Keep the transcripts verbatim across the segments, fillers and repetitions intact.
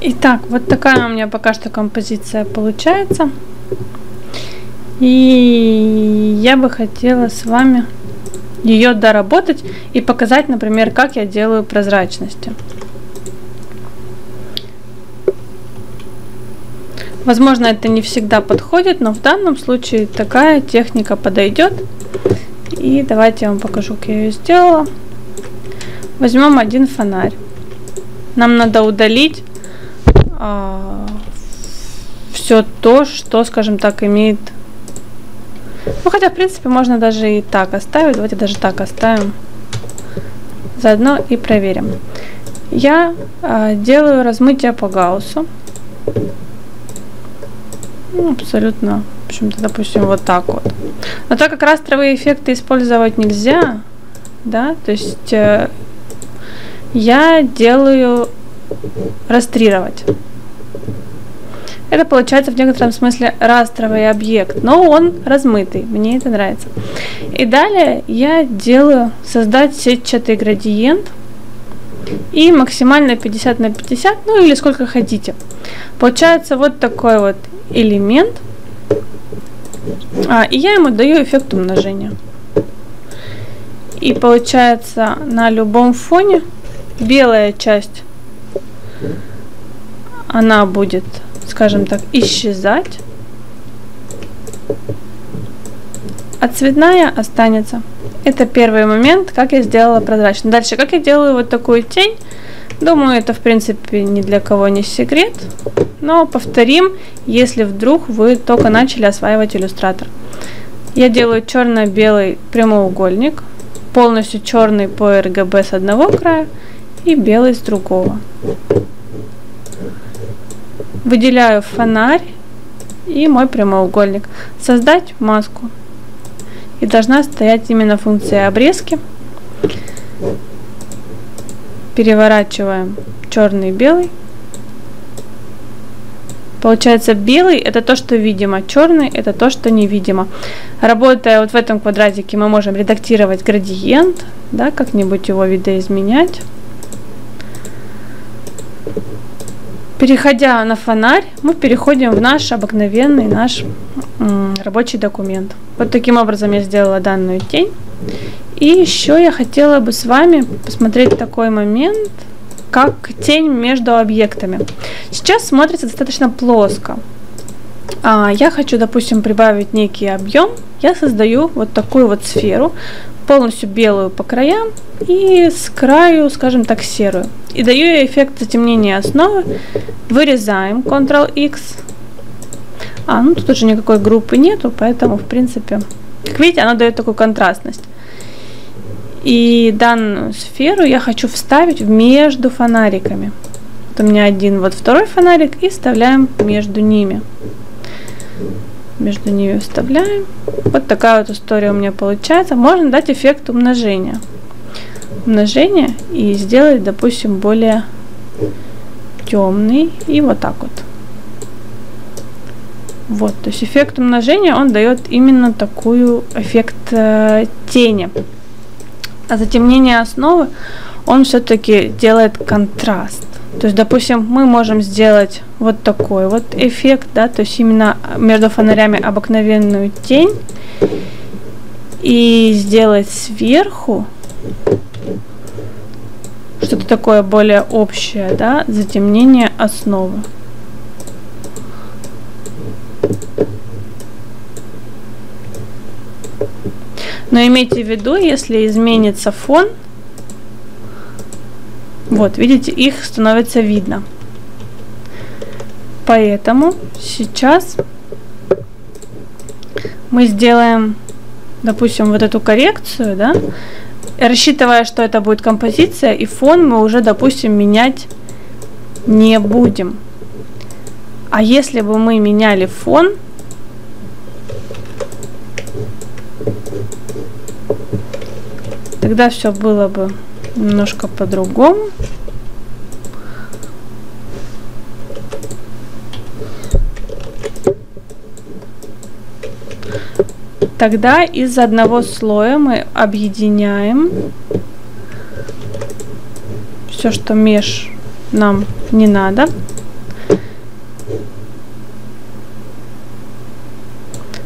Итак, вот такая у меня пока что композиция получается. И я бы хотела с вами ее доработать и показать, например, как я делаю прозрачности. Возможно, это не всегда подходит, но в данном случае такая техника подойдет. И давайте я вам покажу, как я ее сделала. Возьмем один фонарь. Нам надо удалить а, все то, что, скажем так, имеет... Ну, хотя, в принципе, можно даже и так оставить. Давайте даже так оставим. Заодно и проверим. Я а, делаю размытие по Гауссу. Ну, абсолютно, в общем-то, допустим, вот так вот. Но так как растровые эффекты использовать нельзя, да, то есть э, я делаю растрировать. Это получается в некотором смысле растровый объект, но он размытый, мне это нравится. И далее я делаю создать сетчатый градиент и максимально пятьдесят на пятьдесят, ну или сколько хотите. Получается вот такой вот элемент, а, и я ему даю эффект умножения. И получается на любом фоне белая часть, она будет, скажем так, исчезать, а цветная останется. Это первый момент, как я сделала прозрачно. Дальше, как я делаю вот такую тень. Думаю, это в принципе ни для кого не секрет, но повторим, если вдруг вы только начали осваивать иллюстратор. Я делаю черно-белый прямоугольник, полностью черный по эр гэ бэ с одного края и белый с другого. Выделяю фонарь и мой прямоугольник. Создать маску. И должна стоять именно функция обрезки. Переворачиваем черный и белый. Получается, белый это то, что видимо, черный это то, что невидимо. Работая вот в этом квадратике, мы можем редактировать градиент, да, как-нибудь его видоизменять. Переходя на фонарь, мы переходим в наш обыкновенный наш м, рабочий документ. Вот таким образом я сделала данную тень. И еще я хотела бы с вами посмотреть такой момент, как тень между объектами. Сейчас смотрится достаточно плоско. А, я хочу, допустим, прибавить некий объем. Я создаю вот такую вот сферу, полностью белую по краям и с краю, скажем так, серую. И даю ей эффект затемнения основы. Вырезаем контрол икс. А, ну тут уже никакой группы нету, поэтому, в принципе, как видите, она дает такую контрастность. И данную сферу я хочу вставить между фонариками. Вот у меня один, вот второй фонарик, и вставляем между ними. Между ними вставляем. Вот такая вот история у меня получается. Можно дать эффект умножения. Умножение и сделать, допустим, более темный. И вот так вот. Вот, то есть эффект умножения, он дает именно такую эффект э, тени. А затемнение основы, он все-таки делает контраст. То есть, допустим, мы можем сделать вот такой вот эффект, да, то есть именно между фонарями обыкновенную тень и сделать сверху что-то такое более общее, да, затемнение основы. Но имейте в виду, если изменится фон, вот, видите, их становится видно. Поэтому сейчас мы сделаем, допустим, вот эту коррекцию, да, рассчитывая, что это будет композиция, и фон мы уже, допустим, менять не будем. А если бы мы меняли фон, тогда все было бы немножко по-другому. Тогда из одного слоя мы объединяем все, что меж нам не надо.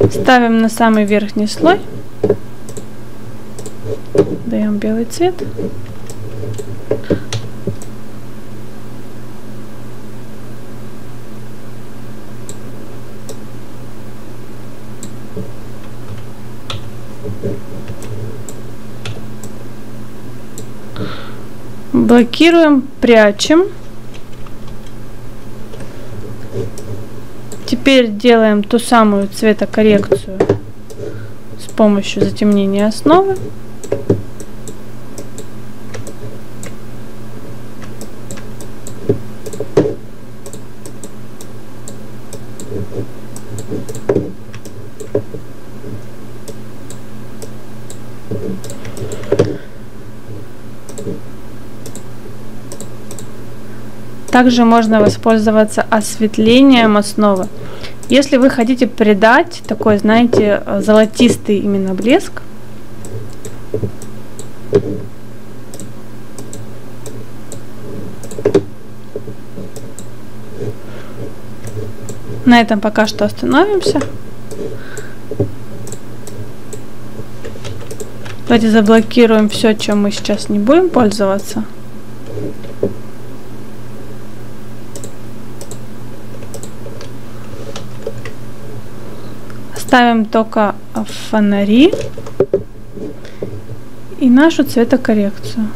Ставим на самый верхний слой. Даем белый цвет. Блокируем, прячем. Теперь делаем ту самую цветокоррекцию с помощью затемнения основы. Также можно воспользоваться осветлением основы. Если вы хотите придать такой, знаете, золотистый именно блеск, на этом пока что остановимся. Давайте заблокируем все, чем мы сейчас не будем пользоваться. Ставим только фонари и нашу цветокоррекцию.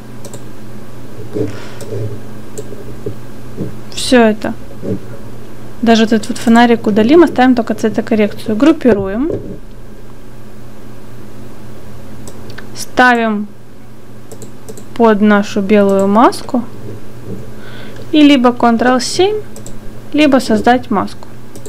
Все это. Даже этот вот фонарик удалим, оставим только цветокоррекцию. Группируем. Ставим под нашу белую маску. И либо контрол семь, либо создать маску.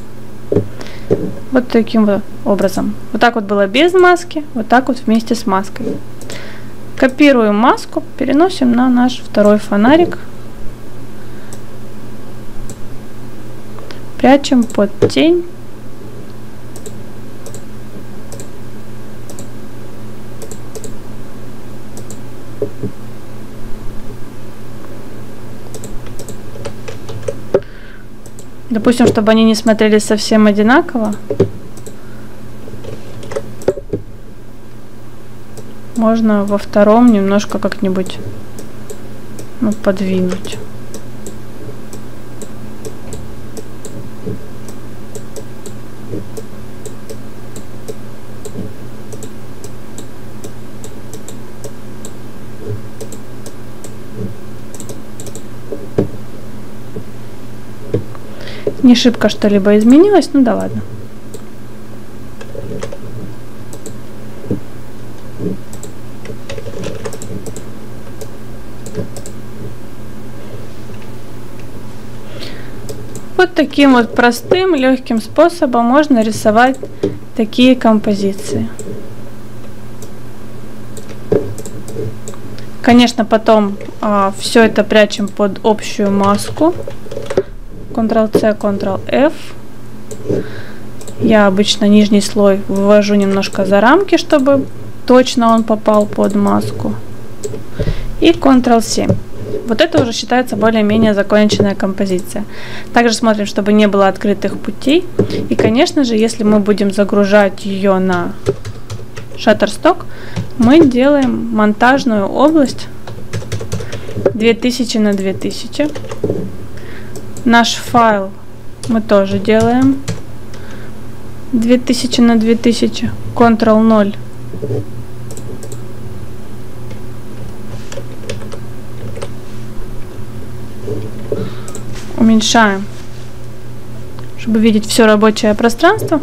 Вот таким вот образом. Вот так вот было без маски, вот так вот вместе с маской. Копируем маску, переносим на наш второй фонарик. Прячем под тень. Допустим, чтобы они не смотрелись совсем одинаково, можно во втором немножко как-нибудь, ну, подвинуть. Не шибко что-либо изменилось, ну да ладно. Вот таким вот простым, легким способом можно рисовать такие композиции. Конечно, потом а, все это прячем под общую маску. контрол C, контрол F. Я обычно нижний слой вывожу немножко за рамки, чтобы точно он попал под маску. И контрол семь. Вот это уже считается более-менее законченная композиция. Также смотрим, чтобы не было открытых путей. И, конечно же, если мы будем загружать ее на Shutterstock, мы делаем монтажную область две тысячи на две тысячи. Наш файл мы тоже делаем две тысячи на две тысячи, контрол ноль. Уменьшаем, чтобы видеть все рабочее пространство.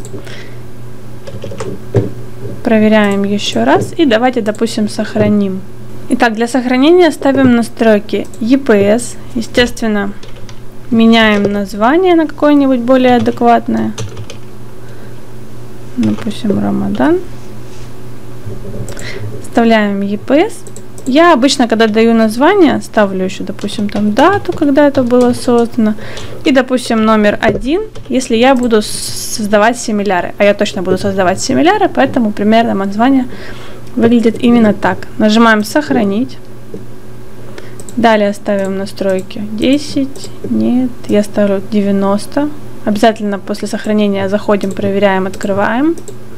Проверяем еще раз и давайте, допустим, сохраним. Итак, для сохранения ставим настройки и пи эс, естественно. Меняем название на какое-нибудь более адекватное. Допустим, Рамадан. Вставляем и пи эс. Я обычно, когда даю название, ставлю еще, допустим, там дату, когда это было создано. И, допустим, номер один, если я буду создавать симиляры. А я точно буду создавать симиляры, поэтому примерно название выглядит именно так. Нажимаем «Сохранить». Далее ставим настройки десять, нет, я ставлю девяносто, Обязательно после сохранения заходим, проверяем, открываем.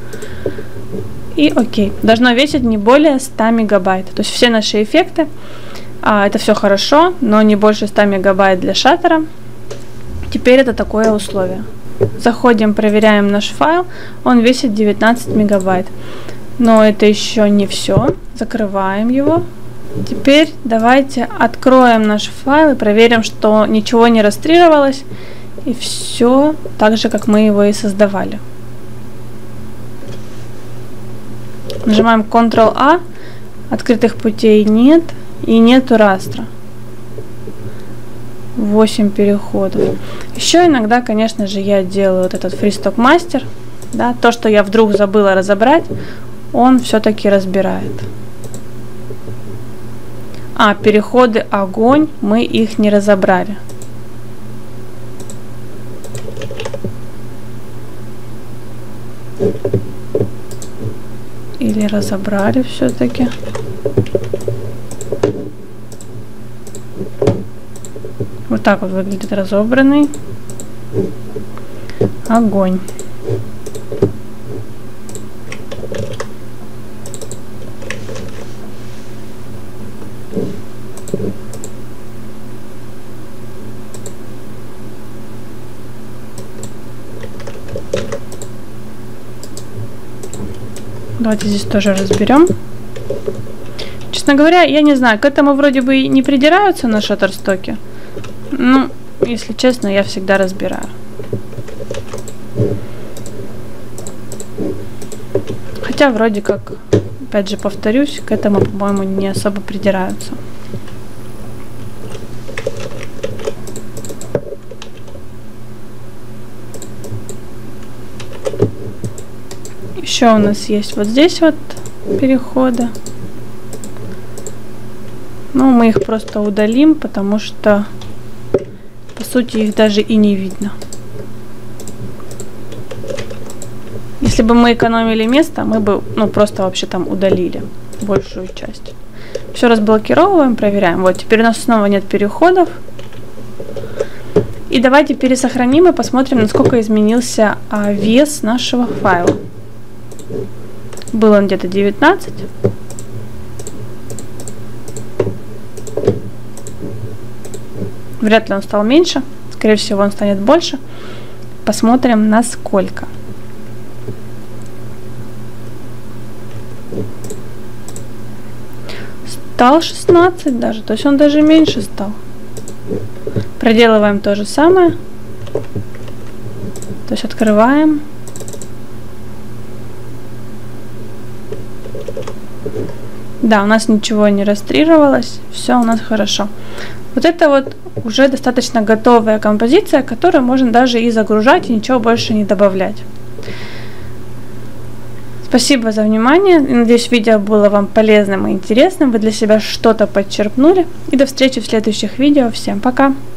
И окей. Должно весить не более ста мегабайт. То есть все наши эффекты, а, это все хорошо, но не больше ста мегабайт для шаттера. Теперь это такое условие. Заходим, проверяем наш файл. Он весит девятнадцать мегабайт. Но это еще не все. Закрываем его. Теперь давайте откроем наш файл и проверим, что ничего не растриировалось. И все так же, как мы его и создавали. Нажимаем контрол а. Открытых путей нет. И нету растра. восемь переходов. Еще иногда, конечно же, я делаю вот этот FreeStock Master. Да, то, что я вдруг забыла разобрать, он все-таки разбирает. А, переходы огонь, мы их не разобрали. Или разобрали все-таки. Вот так вот выглядит разобранный огонь. Давайте здесь тоже разберем. Честно говоря, я не знаю, к этому вроде бы и не придираются на Shutterstock. Ну, если честно, я всегда разбираю. Хотя вроде как, опять же повторюсь, к этому, по-моему, не особо придираются. Еще у нас есть вот здесь вот переходы. Но мы их просто удалим, потому что по сути их даже и не видно. Если бы мы экономили место, мы бы ну просто вообще там удалили большую часть. Все разблокировываем, проверяем. Вот теперь у нас снова нет переходов. И давайте пересохраним и посмотрим, насколько изменился а, вес нашего файла. Был он где-то девятнадцать. Вряд ли он стал меньше. Скорее всего, он станет больше. Посмотрим, насколько. Стал шестнадцать даже. То есть он даже меньше стал. Проделываем то же самое. То есть открываем. Да, у нас ничего не растрировалось. Все у нас хорошо. Вот это вот уже достаточно готовая композиция, которую можно даже и загружать, и ничего больше не добавлять. Спасибо за внимание. Надеюсь, видео было вам полезным и интересным. Вы для себя что-то подчерпнули. И до встречи в следующих видео. Всем пока!